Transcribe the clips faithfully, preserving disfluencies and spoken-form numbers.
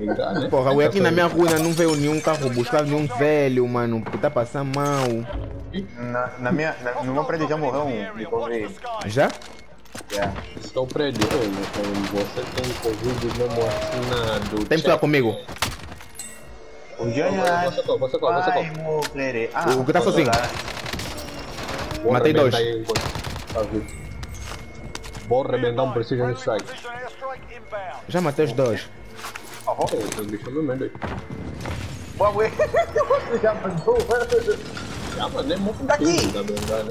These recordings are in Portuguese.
brincar, né? Porra, eu aqui na minha rua não veio nenhum carro buscar nenhum velho, mano, que tá passando mal. Na, na minha, na, no meu prédio já morreu um de Covid. Já? Yeah. Estou prédio, você tem Covid mesmo assinado. Tem que falar comigo. O Júnior. Você qual, você qual, você qual? Vai morrer. Ah, O que tá sozinho? Vou Matei dois. arrebentar aí enquanto tá vivo. Vou arrebentar um precision strike. Já matei os dois. Oh, deixa eu me mandar. Boa, ué. Você já mandou? Já mandei muito Daqui. da verdade.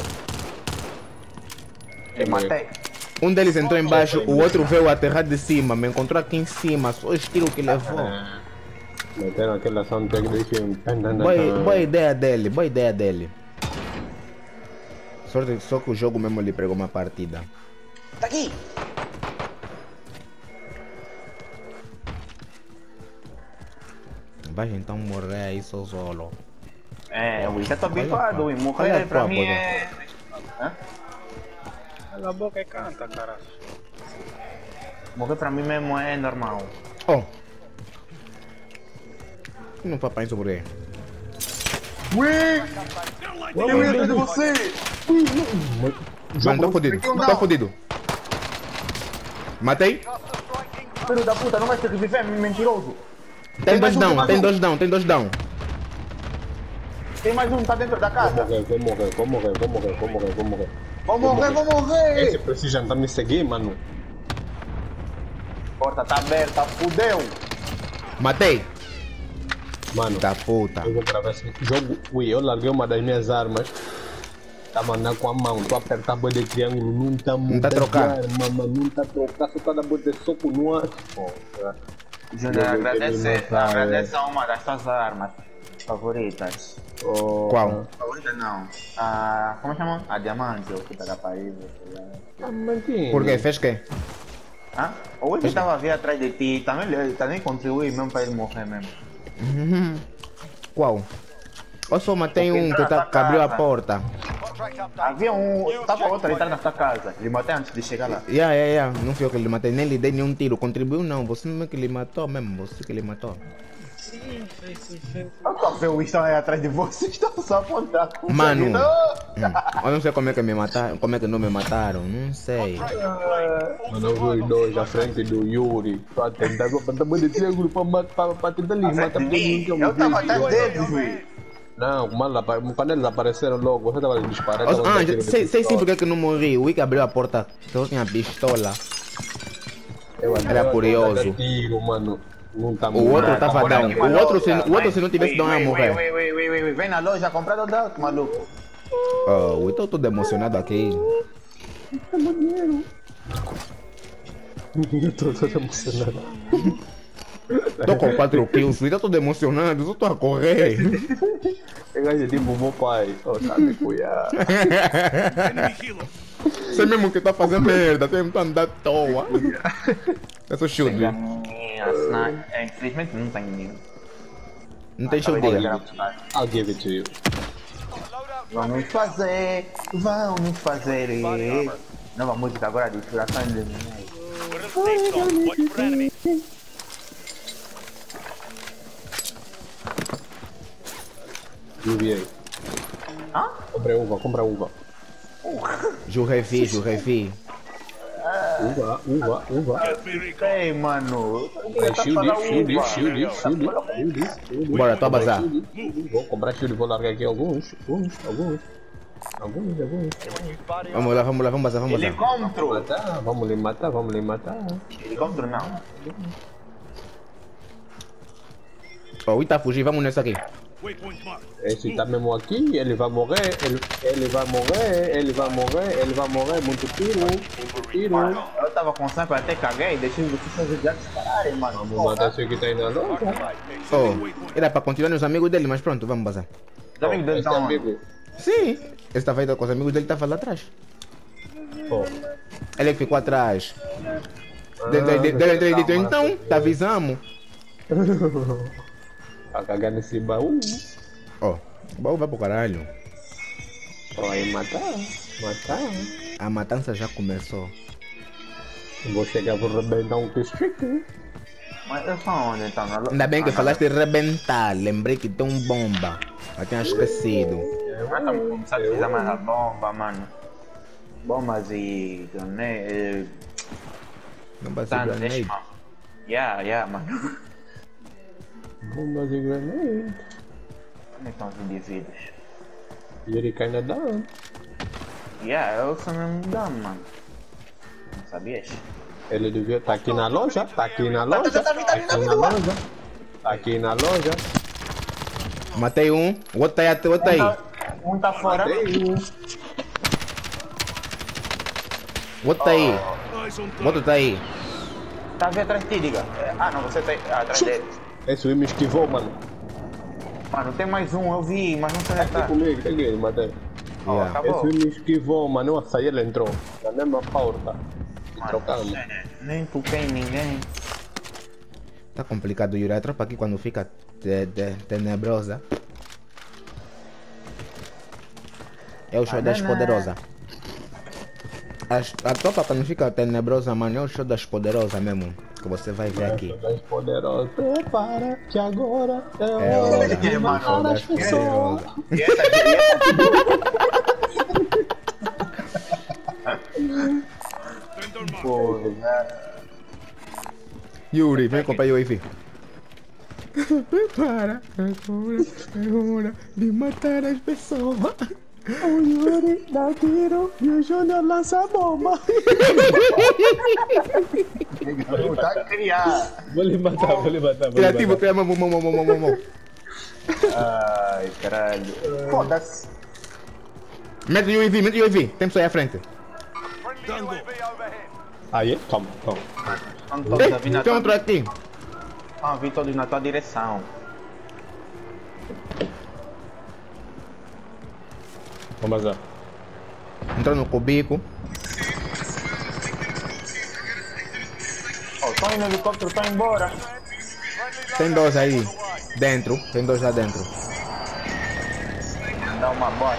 Eu matei. Um deles entrou embaixo, o outro veio aterrar de cima, me encontrou aqui em cima, só os tiros que levou. Metendo aquela soundtrack do filme. Boa, boa ideia dele, boa ideia dele. Sorte, só que o jogo mesmo lhe pregou uma partida. Tá aqui. Vai então morrer aí só solo. É, eu já tô habituado, e Olha morrer pra a mim tua, é... Hã? Cala a boca e canta, caralho. Morrer pra mim mesmo é normal. Oh! Não papai sobre. Ui! Eu ia atrás de você! Mano, tô fodido, tô fodido. Matei? Filho da puta, não vai ter que viver, mentiroso! Tem dois mais um, down, mais tem um. dois down, tem dois down. Tem mais um, tá dentro da casa! Vou morrer, vou morrer, vou morrer, vou morrer, vou morrer. Vou morrer, vou morrer! Esse precision tá me seguindo, mano. Porta tá aberta, fudeu! Matei! Mano, Da puta. eu vou gravar esse jogo. Ui, eu larguei uma das minhas armas. Tava andando com a mão, tô apertar a boa de triângulo, não tá Não tá trocar. Mano, não tá trocar, só tá da boa de soco no ar. Porra. Júnior, Eu vou agradece, querer matar, agradece a uma das tuas armas favoritas. Oh, Qual? Favorita não. A... como chama? A diamante, ou que tá da Paris. Ah, mantinho. Por quê? Fez quê? Hã? Hoje eu tava vindo atrás de ti, também, ele também contribuiu mesmo pra ele morrer mesmo. Uhum. Qual? Eu só matei Porque um entrou que, na tá, tua que abriu a casa. porta. Havia um. Tava outro a entrar na tua casa. Ele matou antes de chegar lá. Yeah, yeah, yeah. Não fui eu que lhe matei, nem lhe dei nenhum tiro. Contribuiu não, você mesmo que lhe matou mesmo, você que lhe matou. Sim, sim, sim, sim. Eu tô vendo o Winston aí atrás de vocês, estão só apontando. Mano, hum, eu não sei como é que me mataram, como é que não me mataram, não sei. Mano, eu vi os dois à frente do Yuri. Pra tentar apertar a boa de triângulo pra, pra, pra tentar lhe matar todo mundo que eu me Eu tava vi. atrás deles, Luiz. Não, mano, quando eles apareceram logo, você tava disparando. Ah, tava já- tiro de sei, sei sim pistola. porque é que não morri. O Wick abriu a porta, só tinha pistola. Eu Era eu curioso. tava tiro, mano. Não tá O outro tava Comprar down. aqui uma O outro, se, loja, o outro vai. se não tivesse down ia Ui, morrer. ui, ui, ui, ui, ui. Vem na loja comprar do Dalto, maluco. Oh, o Wick tá todo emocionado aqui. Eu tô todo emocionado. Tô com quatro kills, o Wick tá todo emocionado, eu só tô a correr. Eu acho tipo meu pai. Oh, tá me cuidado. Você mesmo que tá fazendo merda, tem que andar à toa. É só shield. É, infelizmente não tem nenhum. Não tem shield dele. I'll give it to you. Vamos fazer, vamos fazer. Nova música agora de inspiração de U V A. Hã? Compra uva, compra uva. Je revi, je revi. Uva, uva, uva. Ei, mano. Compra shield, shield, shield, shield, shield, shield. Bora, tô a bazar. Vou comprar shield, vou largar aqui alguns, alguns, alguns. Alguns, alguns. Vamos lá, vamos lá, vamos bazar, vamos bazar. Helicóptero. Matar, vamos lhe matar, vamos lhe matar. Helicóptero não. Ó, o Wick tá fugindo, vamos nessa aqui. Esse tá mesmo aqui, ele vai morrer, ele, ele vai morrer, ele vai morrer, ele vai morrer, muito tiro, muito tiro. Mano, eu tava com sangue, eu até caguei, deixei vocês já dispararem, mano. Vamos matar esse que tá aí na loja. Oh, era pra continuar nos amigos dele, mas pronto, vamos bazar. Os amigos dele Esse estão amigo. Sim, ele tava indo com os amigos dele, tava lá atrás. Pô. Ele que ficou atrás. Dele, dele, dele, dele, dele, então, te avisamos. Pra cagar nesse baú. Ó, o baú vai pro caralho. Vai matar, matar. A matança já começou. Vou chegar, vou arrebentar um district. Mas eu sou onde então? Na... Ainda bem que ah, falaste de rebentar, lembrei que tem um bomba. Eu tinha esquecido. Mas estamos começando a precisar mais da bomba, mano. Bombas e granate. Bombas e granate? Yeah, yeah, mano. Bombas e granate. Onde estão os indivíduos? E ele cai na down. Yeah, eu sou mesmo dano, mano. Não sabias? Ele devia estar aqui na loja, tá aqui na loja, tá aqui na loja, tá aqui na loja. Matei um, o outro tá aí, o outro tá aí. Um tá fora. O outro tá aí. O outro tá aí. Tá vindo atrás de ti, diga. Ah não, você tá aí, ah, atrás dele. Esse me esquivou, mano. Mano, tem mais um, eu vi, mas não sei onde Tá tá. comigo, tem que matei. Oh, Yeah. acabou. Esse me esquivou, mano. Nossa, aí ele entrou. Na mesma porta. Trocando. Mano, nem toquei em ninguém. Tá complicado, Yuri. A tropa aqui quando fica te, te, tenebrosa. É o show das poderosas. A, a tropa quando fica tenebrosa, mano, é o show das poderosas mesmo. Que você vai ver aqui. Das poderosas. Prepara que agora é É hora hora de de matar das as pessoas. Pô, Yuri, vem comprar U A V. Prepara, agora é hora de matar as pessoas. O Yuri dá tiro e o Júnior lança bomba. tá criado. Vou lhe matar, vou lhe matar. Criativo, criativo, mão, mão, mão, mão, mão, mão. Ai, caralho. Foda-se. Mete o U A V, mete o U A V. Tem pessoa aí à frente. Aí, toma, toma. Estão todos a vir na Tem tua... outro aqui. Estão a vir todos na tua direção. Vamos lá. Entrou no cubico. Oh, estão indo no helicóptero, estão embora. Tem dois aí dentro. Tem dois lá dentro. Dá uma bosta.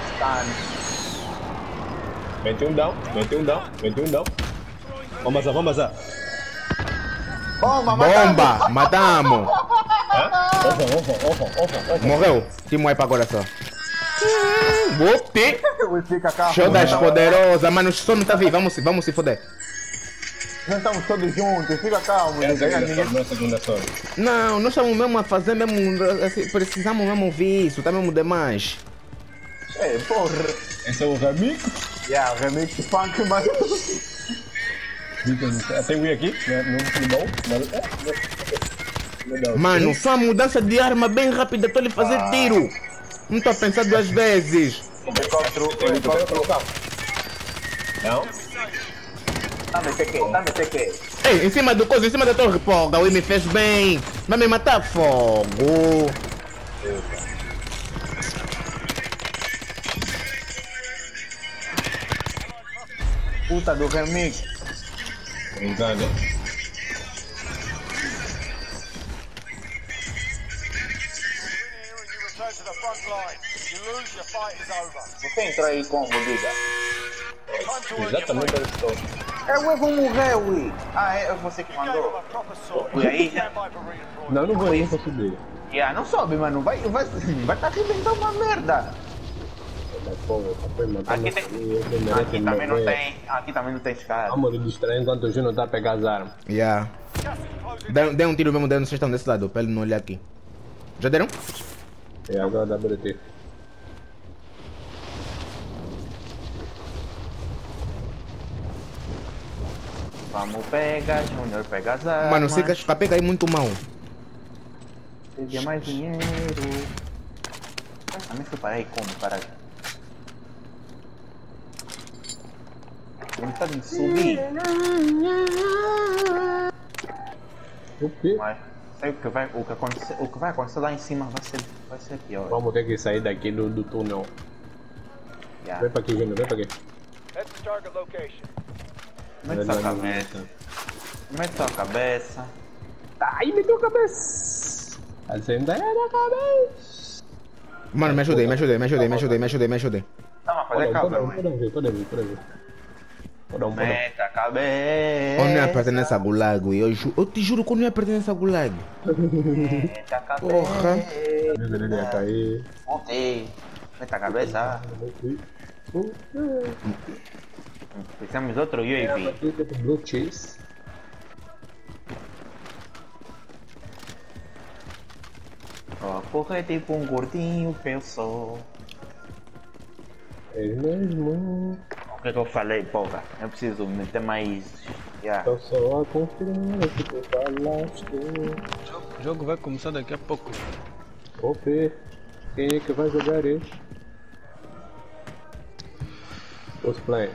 Mete um down, mete um down, mete um down. Vamos lá, vamos lá. Bomba, Bomba! Matamos! Opa, opa, opa, opa, opa. Morreu. Timo aí pra agora só. Whoopty! Fica cá. Show das poderosas, mano, o som não tá vivo. Vamos, vamos se foder. Nós estamos todos juntos, fica calmo. É a Ninguém, segunda ninguém... sorte, não é a segunda sorte. Não, nós estamos mesmo a fazer mesmo. Assim, precisamos mesmo ver isso, tá mesmo demais. É, porra. Esse é o Ramico. Yeah, o remix funk, mas... Tem um aqui, né, no futebol. Legal. Mano, só a mudança de arma bem rápida pra ele fazer tiro. Não tô a pensar duas vezes. Helicóptero, Tem um helicóptero. Não? Tá me T Q, tá me T Q. Ei, em cima do coisa, em cima da torre, porra, o me fez bem. Vai me matar, fogo. Puta do remix. Brincando. Você entrou aí como, diga? Exatamente onde estou. É o Evo morreu, ui. Ah, é você que mandou? E aí? Não, não vou nem pra subir. Yeah, não sobe, mano. Vai, vai, vai tá arrebentando uma merda. Aqui, tem... aqui também não tem. Aqui também não tem escada. Vamos distrair enquanto o Júnior tá a pegar as armas. Yeah. Dê, dê um tiro mesmo, dê, vocês estão desse lado, pra ele não olhar aqui. Já deram? E agora dá pra ter. Vamos pegar, Júnior, pega as armas. Mano, sei que a capega aí muito mal. Peguei mais dinheiro. Ah, me fui parar aí como, caralho? Ele tá de subir. O quê? Mas sei o que vai, o que acontecer, o que vai acontecer lá em cima vai ser, vai ser pior. Vamos ter que sair daqui do, do túnel. Yeah. Vem pra aqui, Júnior, vem pra aqui. Mete sua cabeça. Mete sua cabeça. Ai, meteu a cabeça. Acenda aí a cabeça. Mano, me ajudei, me ajudei, me ajudei, me ajudei, me ajudei, me ajudei. Tá, mas fazer calma, Pode mano. pode ver, pode ver, pode ver. Podão, podão. Meta a cabeça. Eu não ia pertencer a Gulag, eu, ju eu te juro que eu não ia pertencer a Gulag. Meta a cabeça. Porra. Ele ia cair. Voltei. Meta a cabeça. Precisamos de outro U A V. Blue cheese. Ó, correr tipo um gordinho, pensou. É mesmo. O que é que eu falei, porra? Eu preciso meter mais. Yeah. Eu só a confirmar o que tu falaste. O jogo vai começar daqui a pouco. Ope, quem é que vai jogar isso? Os playing.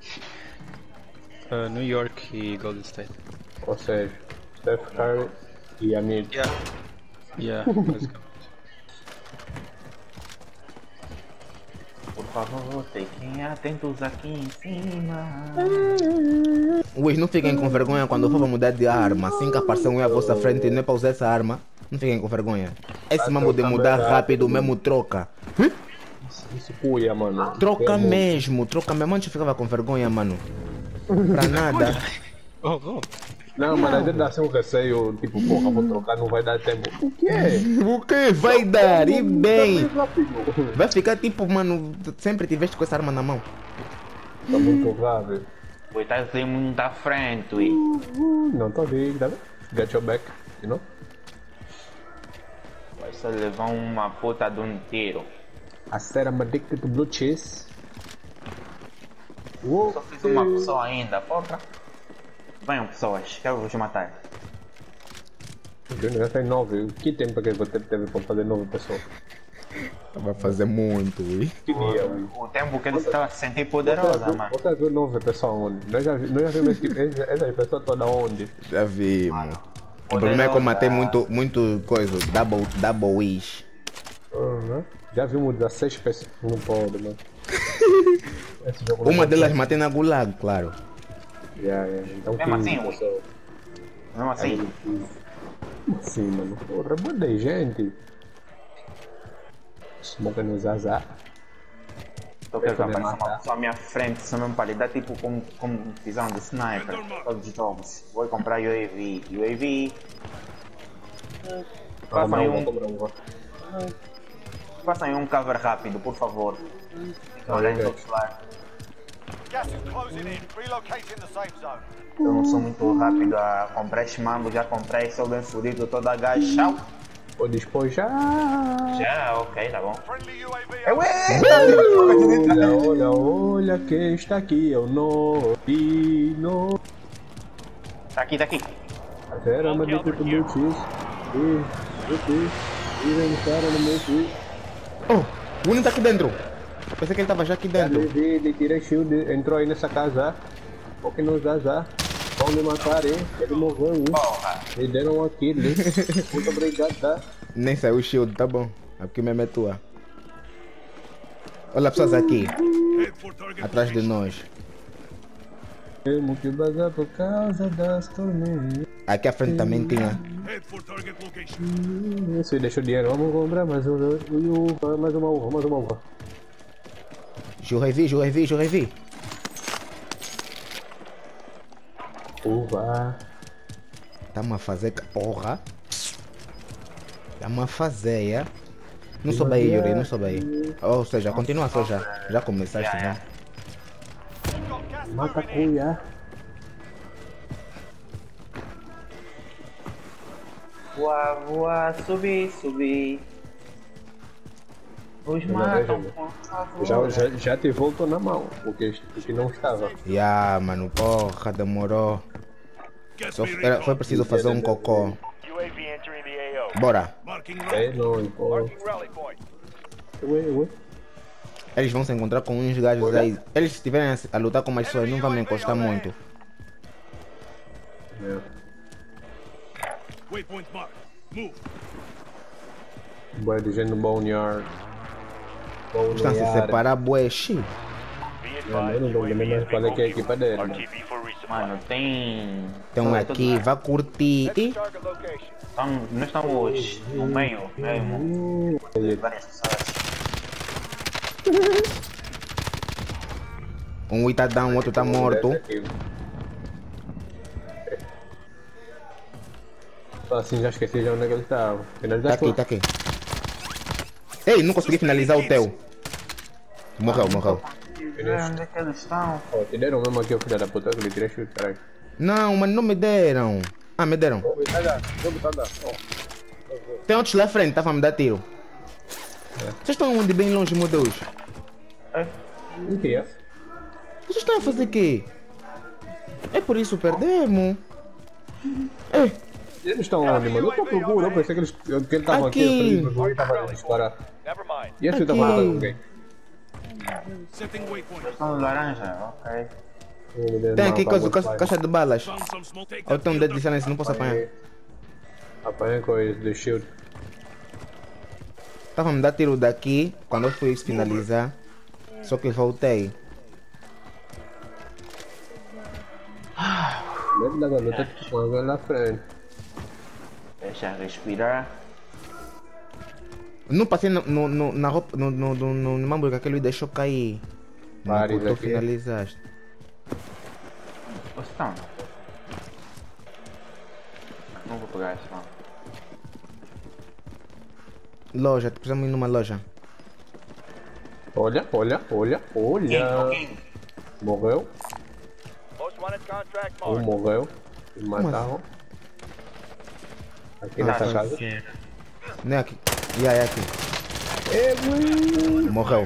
Uh, New York e Golden State. Ou seja, Steph Curry e Amir. Yeah. Yeah, basicamente. Por favor, fiquem atentos aqui em cima. Ué, não fiquem com vergonha quando for pra mudar de arma. Assim que aparecer um à vossa frente e não é pra usar essa arma, não fiquem com vergonha. Esse mesmo de mudar rápido, mesmo troca. Isso cuia, mano. Troca mesmo, troca mesmo. Antes eu ficava com vergonha, mano. Pra nada. Oh, oh. Não, mano, às vezes dá assim um receio, tipo, porra, vou trocar, não vai dar tempo. O que é? O que vai dar? E bem. Rápido. Vai ficar tipo, mano, sempre tiveste com essa arma na mão. Tá muito rápido. Ui, tá assim muito à frente, ui. Não tô bem, tá vendo? Get your back, you know? Vai só levar uma puta de um tiro. I said I'm addicted to blue cheese. Uou, Só fiz uma pessoa ainda, porra. Venham pessoas, quero vos matar. Júnior já tem nove. Que tempo que eu teve teve pra fazer nove pessoas? Vai fazer muito, ui. Que dia, ui. O tempo que ele estava a se sentir poderosa, mano. Você viu nove pessoas onde? Nós já, nós já vimos esse tipo- esse- essas pessoas todas onde? Já vi, mano. O problema é que eu matei muito, muito coisa. Double, double wish. Uhum. Já vimos dezesseis pessoas. Não pode, mano. Esse jogo não Uma pode. delas matei na Gulag, claro. Yeah, yeah. Então Mesmo quinze assim, ui. pessoas. Mesmo assim, Sim, mano. Porra, banda de gente. Smoke no Zaza. eu quero que poder apareça uma matar. pessoa à minha frente, só mesmo para lhe dar tipo como, como visão de sniper. Todos os jogos. Vou comprar U A V. U A V. Façam aí um, façam aí um cover rápido, por favor. Olhem o celular. Gas is closing in. Relocating the safe zone. Eu não sou muito rápido a comprar este mambo, já comprei, sou bem fodido, todo agachado. Vou despojar. Já, ok, tá bom. Friendly U A V. Eu Olha, olha, olha quem está aqui. É o Novino. Tá aqui, tá aqui. Era uma dica do meu tio. E, e, e, cara no meu tio. Oh, o Uno tá aqui dentro. Pensei que ele tava já aqui dentro. Ele, ele tira shield, entrou aí nessa casa. Porque no Zaza. Vão me matar, hein? Ele morreu, hein? Porra. Me deram um kill, hein? Muito obrigado, tá? Nem saiu o shield, tá bom. Aqui mesmo é tua. Olha pessoas aqui, atrás de nós. Temos que bazar por causa das tormentas. Aqui à frente também tinha. Isso aí, deixa o dinheiro. Vamos comprar mais um, uva, mais uma uva, mais uma uva. Jurrevi, jurrevi, jurrevi. Uva. Tamo a fazer ca- porra. Tamo a fazer, é? Não soube aí, Yuri, não soube aí. Ou seja, continua só já. Já começaste, né? Mata a cuia. Voa, voa, subir, subir. Os matam, por favor. Já, já, já te voltou na mão, porque, porque não estava. Ya, mano, porra, demorou. Só era- foi preciso fazer um cocô. U A V entering the A O. Bora. É, não, pô. Marking rally point. Ué, ué. Eles vão se encontrar com uns gajos aí. Eles se estiverem a, a lutar com mais pessoas, não vão me encostar muito. É. Waypoint marked. Move. Boa de gente no boneyard. Estão se separar, bué, xi. Be Não, eu não advised, dou U A V nem has mais falei been que é a equipa dele, located. mano. R T B for resupply. Mano, tem. Tem um aqui, vai curtir. Ih, Target location. Tamo- nós estamos no meio mesmo. Várias pessoas. Um Ui tá down, o outro tá morto. Assim, já esqueci já onde é que ele estava. Tá Finalizaste aqui, tá aqui. Ei, não consegui finalizar o teu. Morreu, morreu. Onde é que eles estão? Oh, te deram mesmo aqui, o filho da puta, que lhe tirei chute, caralho. Não, mas não me deram. Ah, me deram. Tem outros lá à frente, tava a me dar tiro. Vocês estão onde bem longe, meu Deus? O que é? Vocês estão a fazer o quê? É por isso perdemos. Ei, Eles estão onde, mano? Eu estou à procura, eu pensei que eles que ele estavam aqui, Aqui. eu falei, ele estava a disparar. Never mind. E esse Aqui. estava a matar alguém? Setting waypoint. Estão no laranja, ok. tem aqui coisa, caixa, caixa caixa de balas. Found some small take. Eu tenho um dedo de silêncio, não posso apanhar. Apanhei coisa do shield. Tava a me dar tiro daqui quando eu fui finalizar. Só que voltei. Deve dar garota com alguém lá na frente. Deixa respirar. Não passei no, no, no, na roupa, no, no, no, no, no mambo que aquele deixou cair. Não, Vários tu aqui. finalizaste. Onde estão? Não vou pegar esse não. Loja, precisamos ir numa loja. Olha, olha, olha, olha. Morreu, Most wanted contract um marked. morreu. E mataram. Aqui nessa casa. Não é aqui. Yeah, é aqui. Morreu.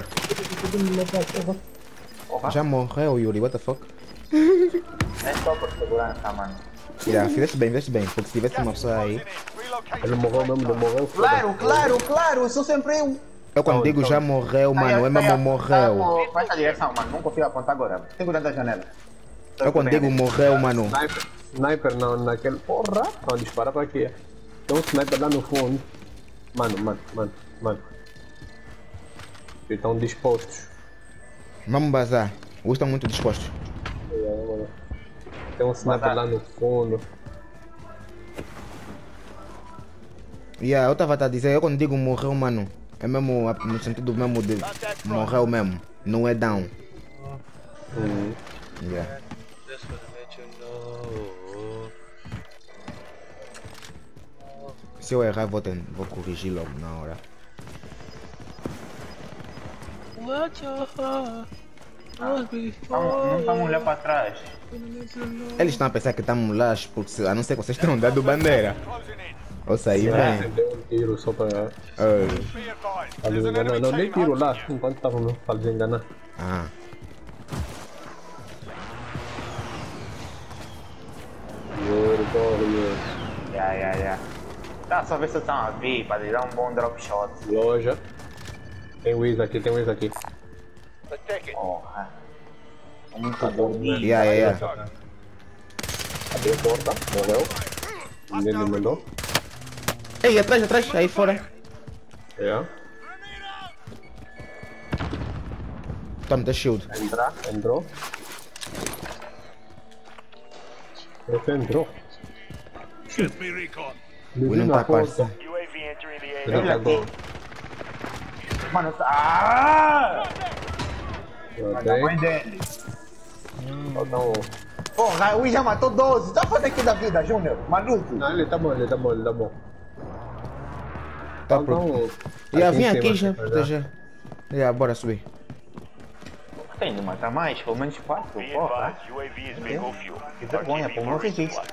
Já morreu, Yuri, what the fuck? É só por segurança, mano. Yeah, fizeste bem, fizeste bem. Porque se tivesse uma pessoa aí. Relocate. Ele morreu mesmo, ele morreu. Claro, claro, claro, sou sempre eu. Eu quando digo já morreu, mano, é mesmo morreu. Vai essa direção, mano, não consigo apontar agora. Tem cuidado da janela. Eu quando digo morreu, mano. Sniper, sniper não, naquele. Porra! Não, dispara pra aqui. Tem um sniper lá no fundo. Mano, mano, mano, mano. Eles estão dispostos. Vamos bazar. Hoje estão muito dispostos. Tem um sniper lá no fundo. Yeah, eu tava a dizer, eu quando digo morreu, mano, é mesmo no sentido mesmo de morreu mesmo. Não é down. Hum. Yeah. Just wanna let you know. Se eu errar, vou, ten- vou corrigir logo na hora. What your heart was Não before. estamos olhando para trás. Eles estão a pensar que estamos lá, porque se- a não ser que vocês tenham dado bandeira. Closing in. Ou sair É, bem. deu um tiro só pra. Ah, Be advised. Pra There's an desenganar. enemy Não, nem team tiro lá, hunting you. enquanto estavam pra desenganar. ah. Yuri, corre, Yuri. Ya, ya, ya. Tá, só ver se estão a vir para lhe dar um bom drop shot. Loja. Tem Wiz aqui, tem Wiz aqui. Let's take it. Porra. É muito bonito. Yeah, yeah, yeah. Abriu a porta, morreu. Ninguém me mandou. Ei, atrás, atrás, aí fora. É. Toma, the shield. Entrar, entrou. Esse entrou. Get me recon. Ui, não na tá porta. passando. U A V entering the Ele area. cagou. Mano, tá... Ah! Ok. Mãe dele. Falta um. Porra, o Will já matou doze. Tá fazendo aqui da vida, Júnior? Maluco. Não, ele tá bom, ele tá bom, ele tá bom. Tá Falta pro... um. Yeah, em vem cima, aqui já, pra proteger. Yeah, bora subir. Tem de matar mais? Pelo menos quatro, Be porra. advised, U A V is bingo fuel. Que vergonha, pô, não fiz isso.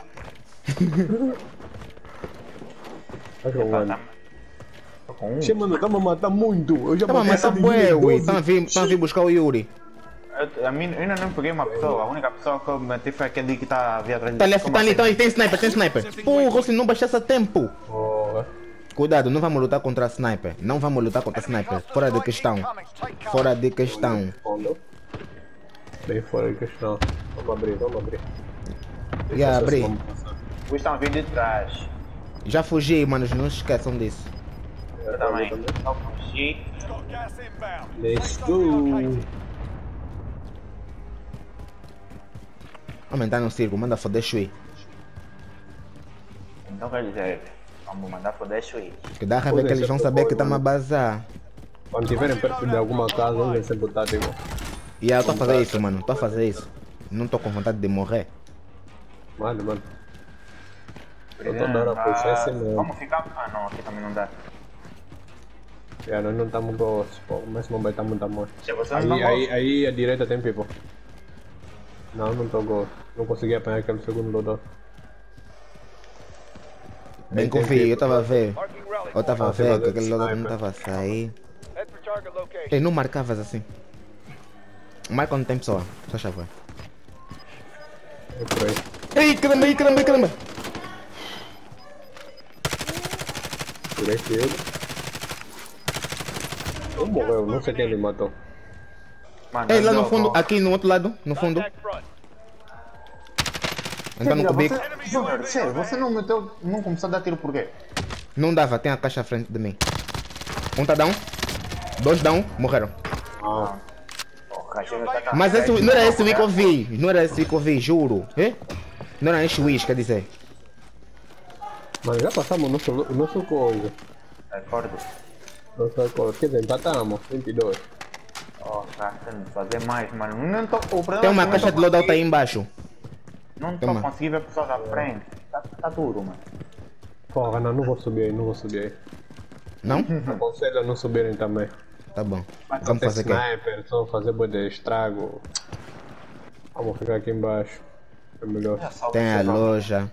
Acho que é um ano. Tô com um. Che, mano, tá me matar muito. Eu já Tá, mas tá essa bué, de ui. doze. Tá a vir, tá a vir buscar o Yuri. Eu, a mim, eu ainda não peguei uma pessoa. A única pessoa que eu meti foi aquele que tá ali atrás de Tá ali, Como tá ali, assim? tá ali, tem sniper, tem sniper. Porra, se não baixasse a tempo. Porra. Cuidado, não vamos lutar contra a sniper. Não vamos lutar contra a sniper. Fora de questão. Fora de questão. Fundo. Bem fora de questão. Vamos abrir, vamos abrir. Já abri. Vamos passar. Os estão vindo de trás. Já fugi, manos, não se esqueçam disso. Eu também. Só fugir. Got gas inbound. Let's Relocated. go. Aumentar no circo, manda foder Shui. Então quer dizer, vamos mandar poder Shui. Que dá raiva que eles vão saber que estamos a bazar. Quando estiverem perto de alguma casa, vão sempre botar tipo. E yeah, eu tô a fazer isso, mano. Tô a fazer isso. Não tô com vontade de morrer. Mano, mano. Eu tô dando a puxar esse mesmo. Vamos ficar? Ah não, aqui também não dá. Já, nós não estamos gostos, pô. Mas não vai estar muito amor. Você Aí, não aí, aí a direita tem people. Não, não tô gosto. Não consegui apanhar aquele segundo loadout. Bem Aí tem confio, eu people. tava a ver. Eu tava a Ah, você ver vai que ver aquele logo não sniper. tava a sair. Head for target location. Ei, não marcavas assim. Marca quando tem pessoa, só chave. É por aí. Ei, caramba, ei, caramba, ei, caramba. Por aí que ele. Ele morreu, não sei quem ele matou. Mano, Ei, lá no jogo. fundo, aqui no outro lado, no fundo. Contact front. Então no cubico. Você, Júnior, sério, você não meteu, não começou a dar tiro por quê? Não dava, tem a caixa à frente de mim. Um tá down, dois down, morreram. Ah, Porra, chega a tá Mas esse, não era esse o que eu vi, não era esse que eu vi, juro. Eh? Não era esse wish, quer dizer. mas já passamos o nosso, o nosso coisa. Acordo. Nossa coisa. Quer dizer, empatamos. vinte e dois. Oh, cara, tem que fazer mais, mano. Não tô, o problema Tem é uma que caixa não de tô loadout aí conseguindo- embaixo. Não tô Toma. conseguindo ver pessoas à frente. Tá, tá duro, mano. Porra, não, não vou subir aí, não vou subir aí. Não? Aconselho a não subirem também. Tá bom. Vamos Vamos fazer o quê? sniper, só fazer boi de estrago. Vamos ficar aqui embaixo. É melhor. Tem a loja.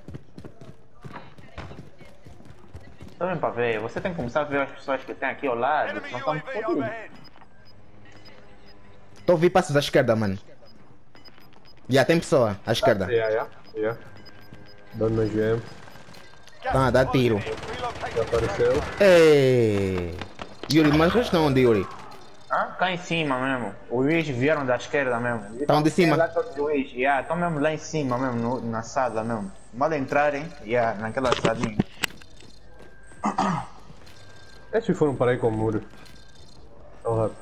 Tá bem pra ver, você tem que começar a ver as pessoas que tem aqui ao lado, Enemy senão U A estamos V fodidos. overhead. Tô ouvindo passos à esquerda, mano. Já tem pessoa à esquerda. Yeah, yeah, yeah. Dando no G M. Gas Tá, is dá closing tiro. in. Relocate Já to the apareceu. Ei! Yuri, mas eles estão onde, Yuri? Ah, cá em cima mesmo. Os juízes vieram da esquerda mesmo. Tão de cima? Lá todos os juízes, yeah, estão mesmo lá em cima mesmo, no- na sala mesmo. Mal entrarem, yeah, naquela salinha. Esses foram para aí com o muro. Tão rápido.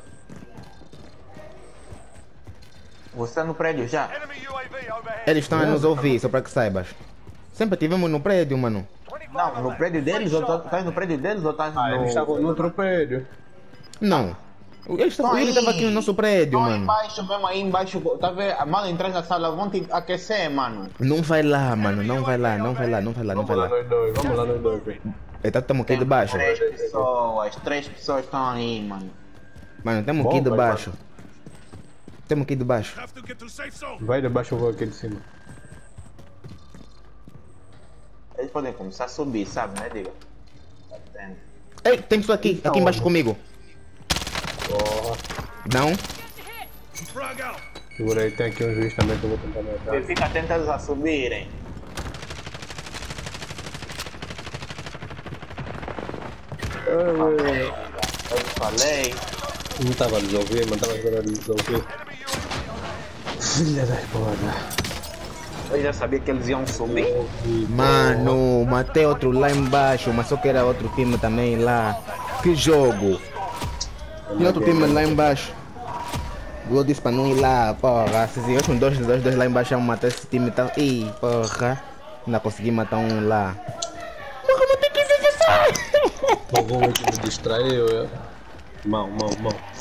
Você tá no prédio já? enemy U A V overhead. Eles estão a nos ouvir, só para que saibas. Sempre tivemos no prédio, mano. Não, no prédio deles ou tá, tá no prédio deles ou tá Ah, no... eles estavam no outro prédio. Não. Eles Estão tavam- ele aí. estava aqui no nosso prédio, Estão aí mano. embaixo mesmo, aí embaixo, tá vendo? Mal entrar na sala, vão te aquecer, mano. Não vai lá, mano. Não vai lá, não vai lá, não vai lá, não vai Vamos lá lá. nós dois, vamos lá nós dois, velho. Então estamos aqui debaixo. Três pessoas, três pessoas estão aí, mano. Mano, estamos Bom, aqui vai, debaixo. Estamos aqui debaixo. Have to get to safe zone. Vai debaixo, eu vou aqui de cima. Eles podem começar a subir, sabe, né, diga? Tá vendo? Ei, tem pessoa aqui, aqui embaixo comigo. Porra. Não? Frag out. Segura aí, tem aqui um juiz também que eu vou tentar matar. E fica atentos a subirem. Eu falei. Não estava a resolver, mas estava a esperar resolver. Filha da porra. Eu já sabia que eles iam subir. Mano, matei outro lá embaixo, mas só que era outro time também lá. Que jogo! E outro time lá embaixo. Eu disse para não ir lá, porra. Se eu com dois, dois, dois lá embaixo, eu matar esse time então. Ih, porra. Ainda consegui matar um lá. Porra, matei quinze pessoas! Vamos ver que me distraiu, é. Mão, mão, mão.